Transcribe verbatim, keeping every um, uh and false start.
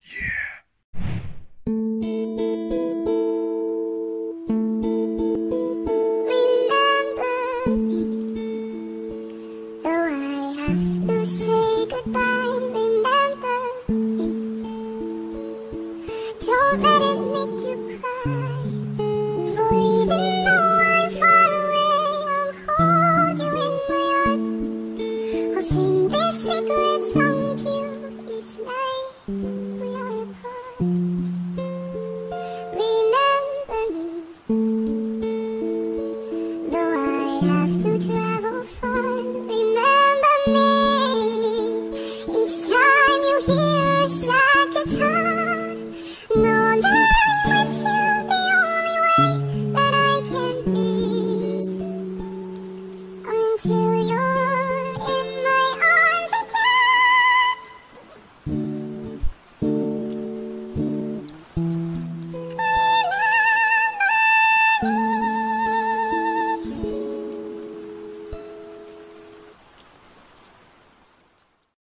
Remember me, though I have to say goodbye. Remember me, don't let it make you cry.